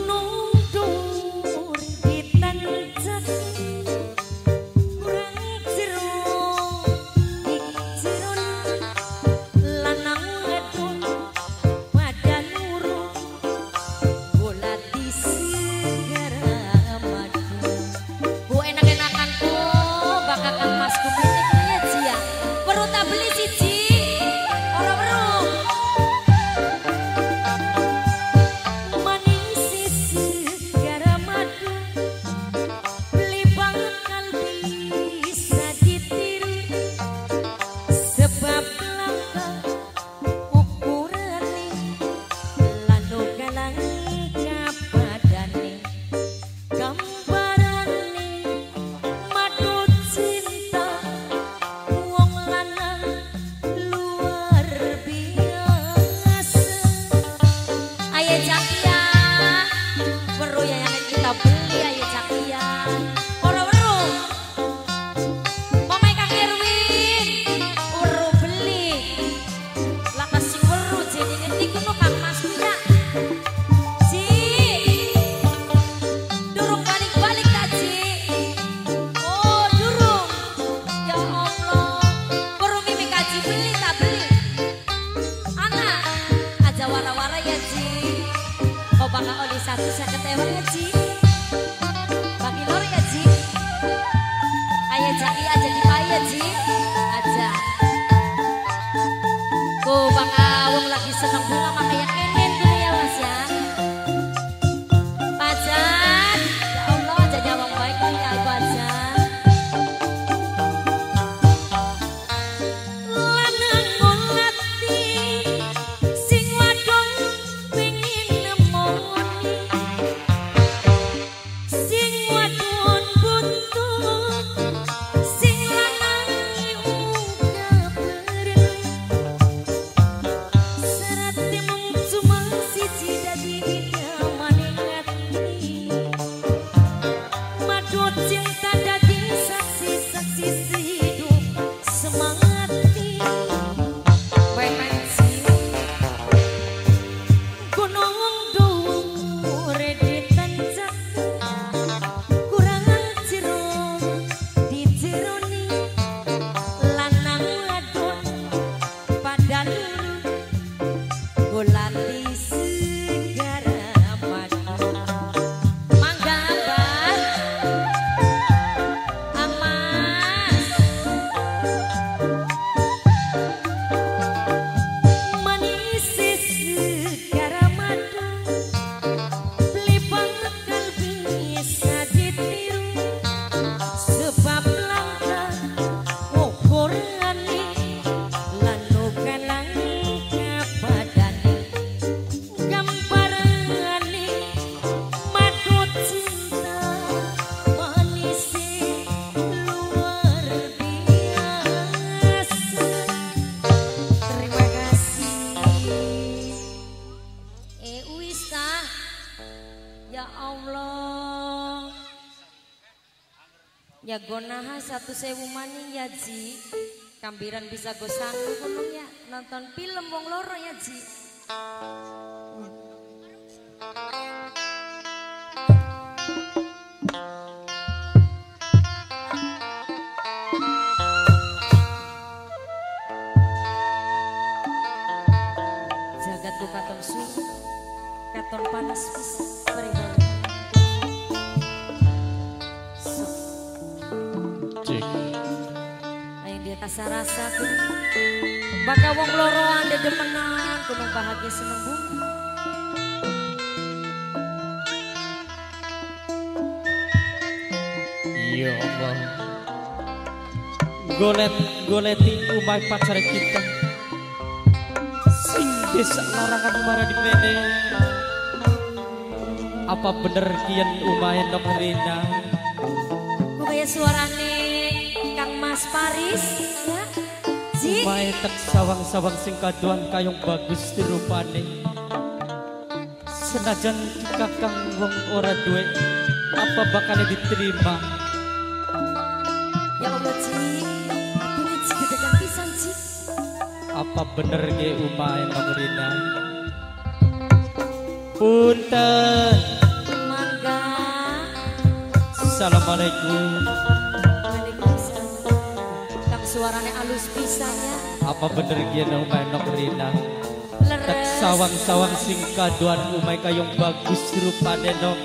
Ya gonaha 1.000 maning ya Ji. Kambiran bisa go sanggup gunung ya nonton film wong loro ya Ji. Jagat tuh katon suhu, katon panas bisa beribadah. Rasa-rasa bakal wong loroan de demenan gunung bahagia seneng bunga. Ya Allah, goleti umay pacar kita sing desa larangan marah di mene. Apa bener kian umayan dok Rina? Kok kayak suarane Kang Mas Paris ya? Ji umay tak sawang-sawang sing kaduan kayong bagus dirupane. Senajan kakang wong ora duwe, apa bakal diterima? Ya Allah Ji, akhirnya Ji gedegan pisan Ji. Apa bener ge umay Bang Rina? Punten Assalamualaikum. Waalaikumsalam. Kang suaranya halus pisannya. Apa bener gini umay nok rina? Tak Leres. sawang-sawang sing kaduan umay kayong bagus rupane nok.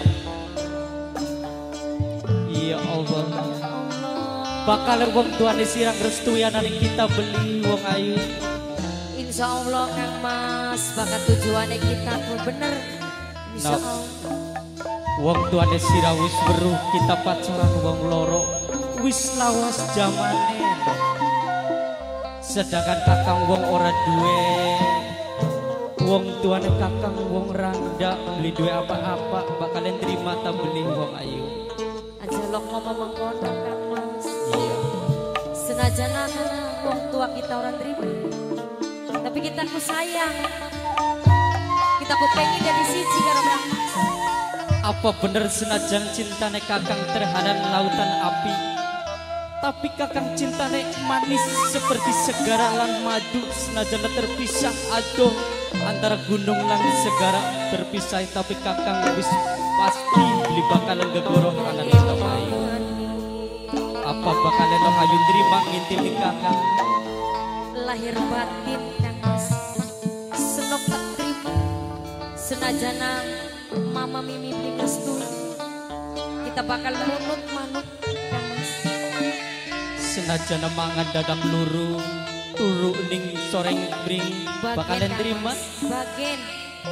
Ya Allah. Bakal wong tuane sirang restuyan ning kita beli wong ayu. Insya Allah Kang Mas, bakat tujuannya kita pun bener. Insya Nah. Allah. Wong tuane sira wis weruh kita pacaran wong loro wis lawas jamane. Sedangkan kakang wong ora duwe. Wong tuane kakang wong randa beli duwe apa-apa bakalan terima ta beli wong ayu. Aja lo ngomong mengkono Kang Mas. Iya. Senajan wong tua kita orang terima, tapi kita ku sayang. Kita ku pengen dari siji karo Kang Mas. Apa bener senajan cintane kakang terhadap lautan api, tapi kakang cintane manis seperti segara lan madu. Senajan terpisah aduh antara gunung lan segara terpisah, tapi kakang wis pasti beli bakalan gegoroh anak kita ayu. Apa bakalan lo ayu terima ngintil di kakang? Lahir batin Kang Mas, senok tak terima. Senajana mama mimi beli restu, kita bakal nunut manut Kang Mas. Senajan mangan dadang luru turu ning soreng bring bakalan terima. Bagen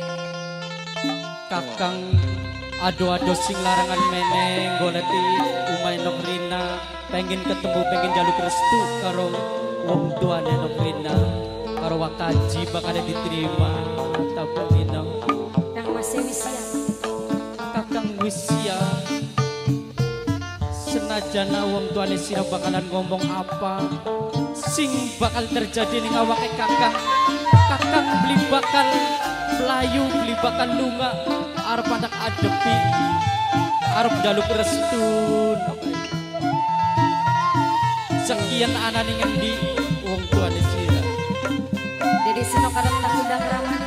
Kakang ado-ado sing larangan meneng goleti umay nok rina pengen ketemu pengen jaluk restu karo wong tuane nok rina karo wakaji bakalan diterima tapi dina Kang Mas wis siap. kakang wis siap. Senajan wong tuane sira bakalan ngomong apa sing bakal terjadi ning awake kakang. Kakang beli bakal melayu beli bakal lunga arep anak adepi arep jaluk restu. Sekian anane ngendi wong tuane sira. Jadi senok arep tak undang ramah.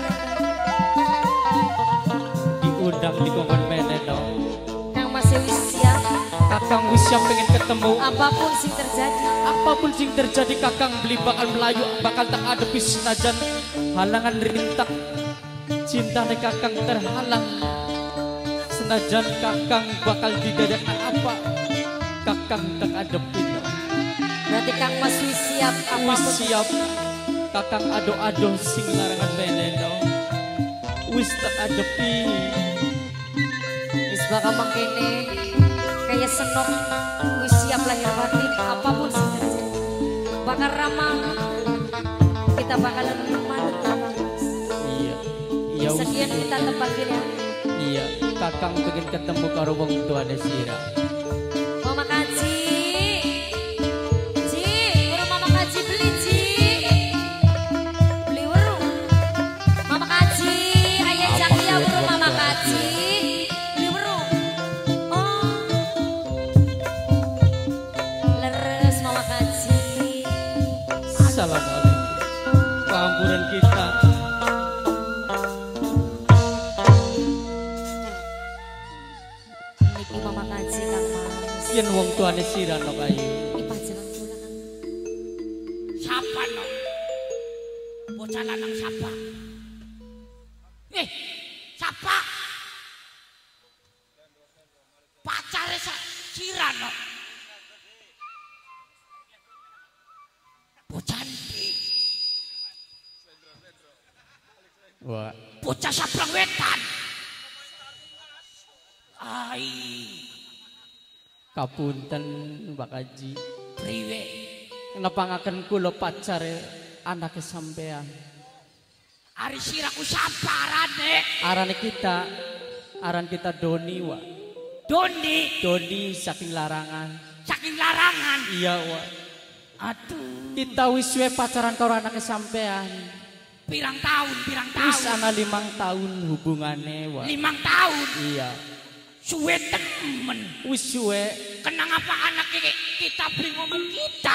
Diundang di kongkon mene dong. Kang Mas wis siap. Kakang wis siap pengen ketemu. Apapun sing terjadi, Apapun sing terjadi kakang beli bakal melayu bakal tak adepi senajan halangan rintak cintane kakang terhalang. Senajan kakang bakal didadakan apa kakang tak adepi. berarti Kang Mas wis siap. Wis Apapun siap kakang ado-ado sing larangan meneno wis tak adepi. wis bakal mangkene kayak senok wis siap lahir batin. Apapun sing terjadi bakal ramah, kita bakalan manut Kang Mas. Iya iya wis Sekian kita tempat pilihan. iya kakang pengen ketemu karo wong tuane sira. Mama Kaji, Ji, urung Mama Kaji beli Ji, beli urung. Mama Kaji, ayah Jakia urung Mama Kaji, beli urung. Oh, leres Mama Kaji. Assalamualaikum. Pengampuran kita. Niki Mama Kaji Kang Mas. Yen wong tuane sira nok ayu. Ipah jalan pula Kang. Siapa no? Bocah lanang siapa? Siapa? Pacare Sira no? Bocah ndi? Wah, Bocah Sabrang Wetan. Ai, kapunten Mbak Kaji. priwe? Kenapa ngaken kula pacare anake sampean? Ari siraku saparane. Aran kita Doni wa. Doni Doni saking larangan. saking larangan. Iya wa. Aduh, Kita wis suwe pacaran karo anake sampean. pirang tahun, Wis ana 5 tahun hubungane wa. 5 tahun. Iya. Suwe temen. Wis suwe. Kenang apa anak kita beri ngomong kita.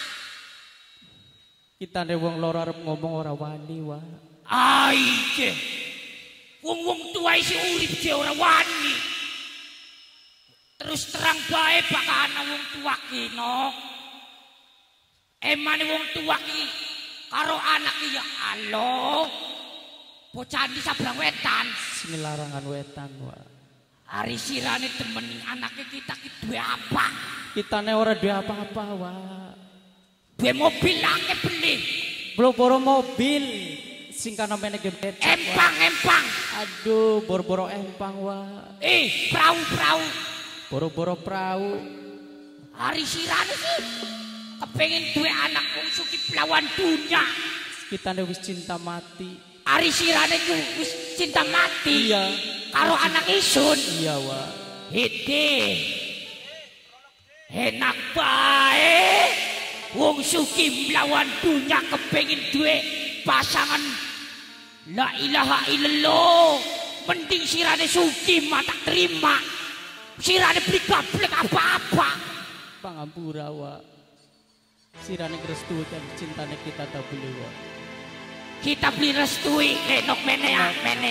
Kita ne wong loro arep ngomong ora wani wa. Aike. Wong-wong tua isi urip je ora wani. Terus terus terang bae bakal ana wong tua ki no. Emane wong tua ki karo anak ki ya alo. Bocah di sabrang wetan. Sing larangan wetan wae. Hari sirane temening anaknya kita ki duwe apa? Kitane ora duwe apa-apa wae. Duwe mobil akeh beli. Boro-boro mobil sing kana mene gempet. Empang. Aduh, boro-boro empang wae. Perahu. Boro-boro perahu. Hari sirane sih kepengin duwe anak wong sugih lawan dunya. Kitane wis cinta mati. Hari sirane ku wis cinta mati. Iya. Karo anak isun. Iya wae. Hede. Enak bae. Wong sugih lawan dunya kepengin duwe pasangan. La ilaha illallah. Mending sirane sugih mata terima. Sirane beli gablek apa-apa. Pangampura wae. Sirane ngrestukan cintane kita ta beli wae. Kita beli restui lenok menea.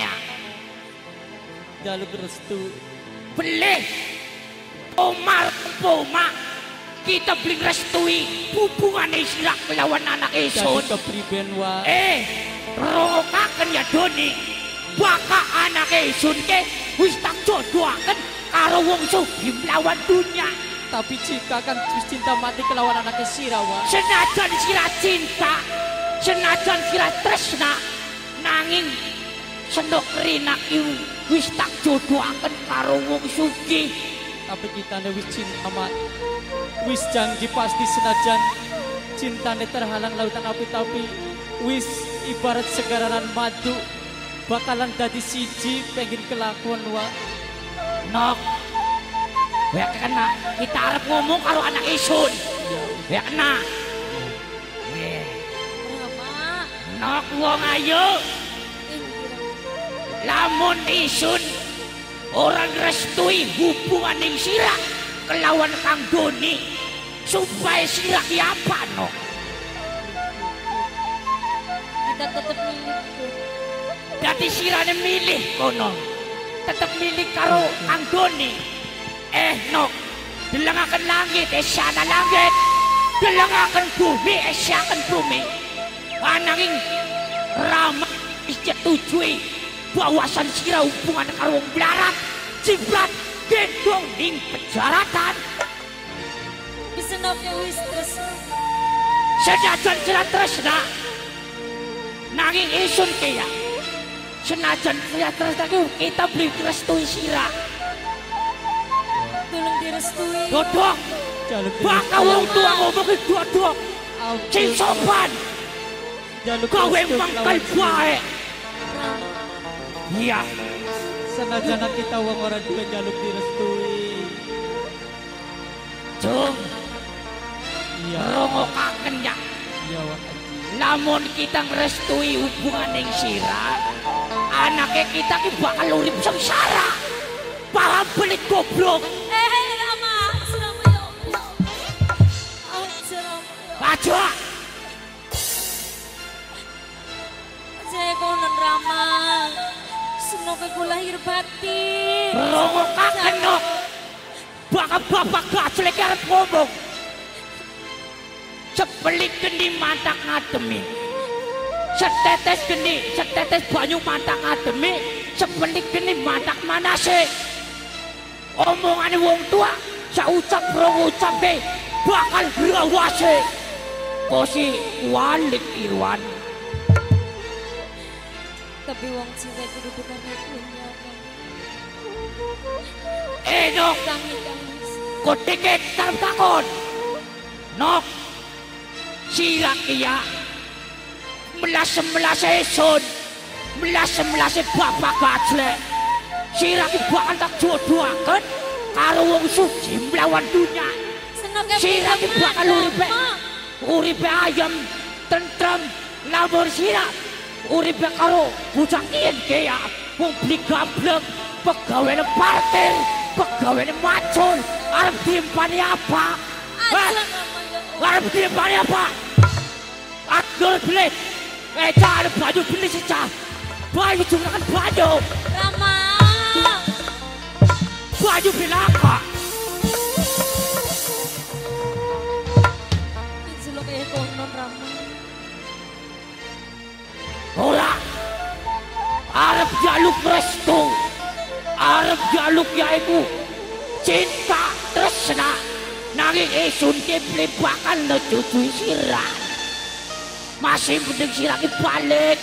Jaluk restu. Beli Omar Poma. Kita beli restui hubungan sirah lawan anak esun. Jadi kepriben wae. Rongokaken ya Doni. Baka anak esun ke wis tak jodohaken karo wong sugih lawan dunya. Tapi jika kan cinta mati kelawan anaknya sira wae. Senajan sira cinta, senajan sira tresna, nanging senok rinak iku wis tak jodohaken karo wong sugih. Tapi kitane wis cinta mati. Wis janji pasti senajan cintane terhalang lautan api tapi wis ibarat segaranan madu bakalan dadi siji pengen kelakuan wae. Nok, ya kena kita arep ngomong karo anak isun. Ya kena. Rama. Nok wong ayo. Lamun isun orang restui hubungan ning sirah kelawan Kang Doni supaya sirah ki apa no? Kita tetap milih. Dadi sirane milih kono. Tetep milih karo Kang Doni. Nok, delengaken langit esyana langit. Delengaken bumi esyaken bumi. Ananging Rama wis setujui bawasan sira hubungan karo wong blarat, ciprat, gendong ning pejaratan. Bisa nopnya wis terus. Senajan sira tresna nanging isun kaya. Senajan sira tresna kita beli restui sira. Tolong direstui. Dodok. Jaluk Baka wong tua ngomong ke dodok. Sing sopan. Gawe mangkal bae. Rama. Iya. senajan kita wong ora duwe jaluk direstui. Cung. Iya. Rongokaken ya. Iya wae. Namun kita ngerestui hubungan yang sirah, anaknya kita ki bakal urip sengsara. Paham belit goblok. Rama, Surabaya. Aja. Saya konon Rama. Semoga ku lahir batin. Rongokaken no. Bakal bapak gajlek arep ngomong. Sepelik geni mantak ngademi, setetes banyu mantak ngademi, sepelik geni mantak manase. Omongane wong tua, saucap rong ucap ke bakal grawase. Kosi walik Irwan. Tapi wong cinta kudu bukan punya. Nok, Tangi. kok tiket tarep takon. Nok, sira kia melas esun, melas bapak gajlek. Sira ki bakal tak jodohaken karo wong sugih mlawan dunya. Sira ki bakal uripe ayam tentrem lamun sira uripe karo bocah kiyen kaya wong beli gablek pegawene parkir, pegawene macul, arep diempani apa? Arep diempani apa? Adol beli, cari baju beli secah, baju jumlahkan baju, Rama. baju beli apa? Rama. Ora. Arep jaluk restu. Arep jaluk yaiku cinta tresna. Nanging esun ki bakal nututui sirah. Masih penting sirah ki balik.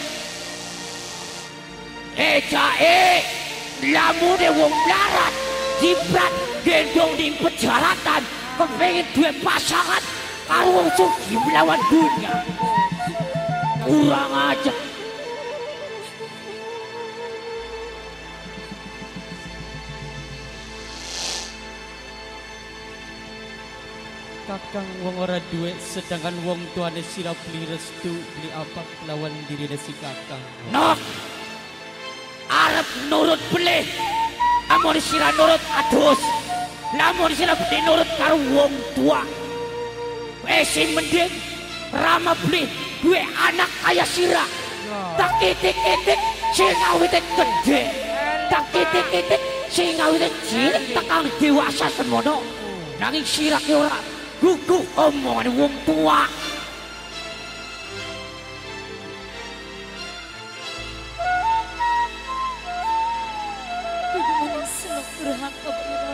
Jae lamune wong mlarat jibrat gendong di pejalatan kepengin duwe pasangan karo wong sugih melawan dunia. Kurang aja. Kakang wong ora duwe sedangkan wong tuane sira beli restu beli apa lawan dirine si kakang. Nok arep nurut beli lamun sira nurut adus lamun sira beli nurut karo wong tua sing mending Rama beli duwe anak kaya sira tak titik-titik sing awite gede tak titik-titik sing awite cilik tekan dewasa semono nanging sira ki ora guguh omongan wong tua. Bagaimana senok durhaka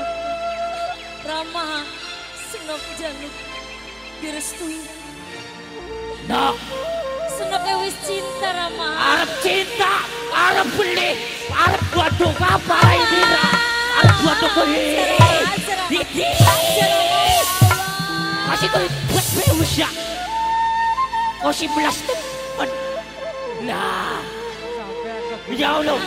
Rama senok jaluk direstui. Nah, Senok wis cinta Rama. arep cinta, arep beli, arep godhong apa ini ra? Arep godhong kuwi. Masih kau buat berusia. Kau 11 tahun. Nah, jauh lo.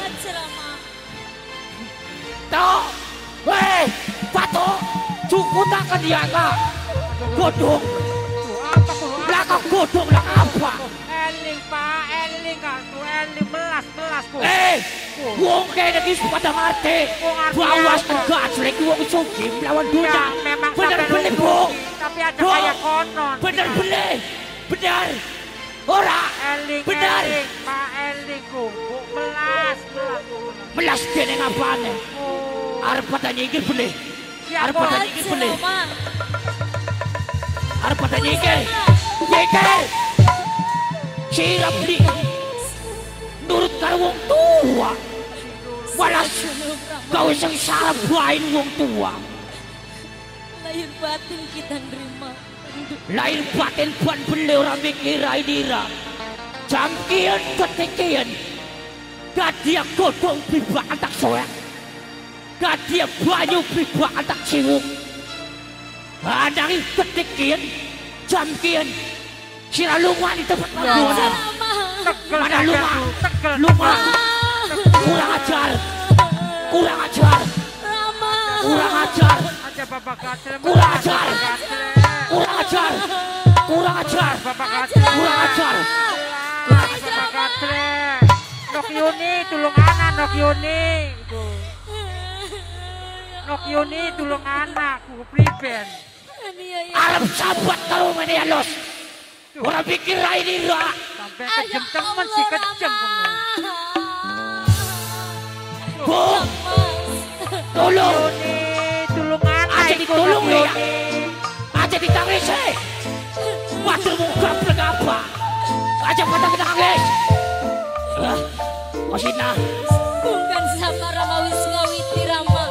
Tahu, weh, pato, cukup tak kan dia kak? Godhong. Belakang godhong lah apa? Eling Pak, eling kartu, eling belas ku. Wong kene iki pada ngerti. Bawas tegak jelek wong sugih melawan dunia. Memang Bener-bener Bu. tapi ada kayak konon. Bener-bener. Bener. Ora. Eling, Bener. eling, Pak, eling ku. Belas ku. Melas kene ngapane? Arep pada nyingkir beli. Arep pada nyingkir beli. Arep pada nyingkir. Nyingkir. Sirap beli. Nurut karo wong tua. Walas kau sing salah bain wong tua. Lahir batin kita nerima. Lahir batin buan beli orang mikir idira. Jamkian ketikian. Gadia godong bibak antak soek. Gadia banyu bibak antak siwuk. Adari ketikian. Jamkian. Sira lungan di tempat maduan. Mana lungan? Lungan. Kurang ajar. Kurang ajar. Rama. Kurang ajar. Aja Bapak Kacel. Kurang ajar. Kurang ajar. Kurang ajar. Bapak Kacel. Kurang ajar. Bapak Kacel. Nok Yuni tulung anak Nok Yuni. Nok Yuni tulung anak ku priben. Arab sahabat kalau mana los. Orang pikir ini ra. Sampai kejem temen sih kejem. Bu, tolong. Yuni tulung anak. Aja ditolong ya. Aja ditangis eh. Waduh mau gablek apa? Aja pada kita nangis. Masina. Bukan sama Rama wis ngawiti Rama.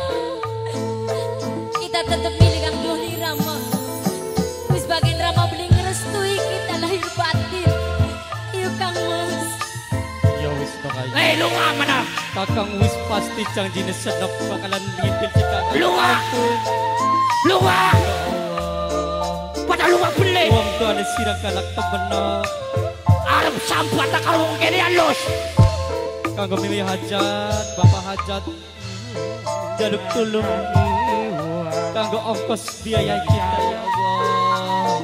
Kita tetap milih Kang Doni Rama. Wis bagian Rama beli ngerestui kita lahir batin. Yuk Kang Mas. Ya wis to kaya. Lu mana? Kakang wis pasti janjine senok bakalan ngipil si kakang. Lunga. Lunga. Pada lunga beli. Wong tuane sira galak temen. Arab sambat tak kalau kene los. Kanggo milih hajat, bapak hajat. Jaluk tulung. Kanggo ongkos biaya kita ya Allah.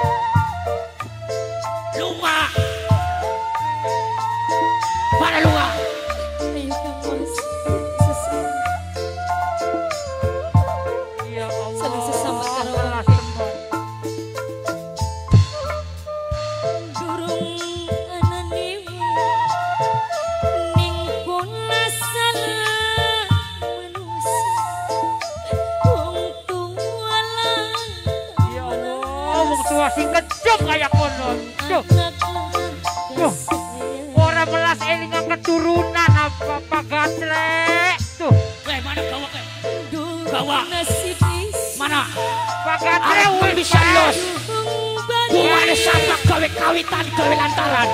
Lunga. Pada lunga. Ayo Kang Mas. Sesama. Ya Allah. Saling sesama karo Belas temen. durung ananimu ning punasan manusia wong tua lang Ya Allah, wong tua sing kejem kayak konon. Tuh. Tuh. Orang melas elingan keturunan apa Pak Gatre. Tuh. Mana gawak gawak mana Pak Gatre aku bisa los gua ada sama kawitan gawe lantaran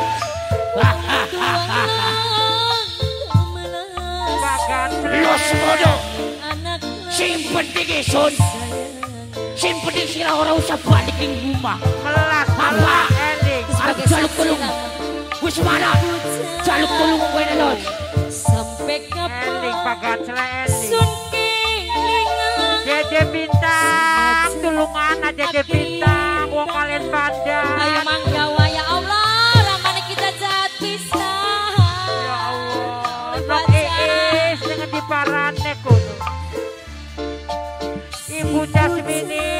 Pak Gatre los modo sing penting sun sing penting sila orang usah balik ning rumah melas eling. aku jaluk tolong wis mana jaluk tolong kowe los sampai Eling kapan Pak Gatre eling. sun kelingan Dede Bintang, tulungan aja Dede Bintang, wong kalian pada. ayo manggawa ya Allah ramane kita jahat bisa Ya Allah, nok Iis dengan di parane kuno. Ibu Jasmini,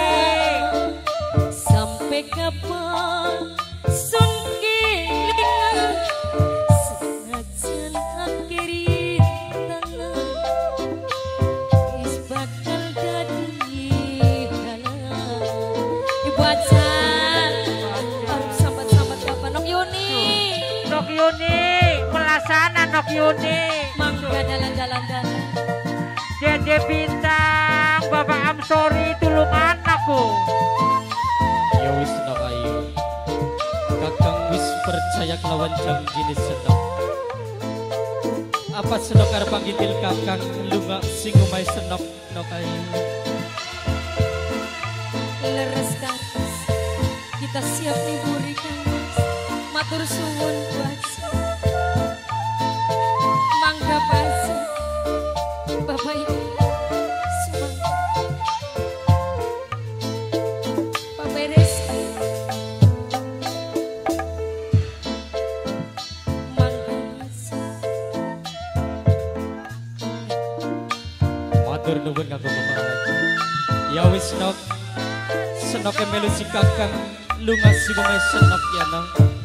sampai kapan sun kelingan senajan akhiri tangan is bakal dadi halang ibu ajan harus sambat-sambat kapan Nok Yuni Nok Yuni, melasana Nok Yuni. mangga dalan-dalan Dede Bintang, Bapak Amsori, tulungan aku. Ya wis nok ayu. Kakang wis percaya kelawan janjine senok. Apa senok arep panggitil kakang lunga sing omahe senok nok ayu. leres Kang kita siap liburi Kang matur suwun buat mangga pasi Bapak Ibu semua Pak Beres mangga pasi Matur nuwun kanggo Bapak ayu. Ya wis nok. Senok melu si kakang lunga sing omahe senok ya nang.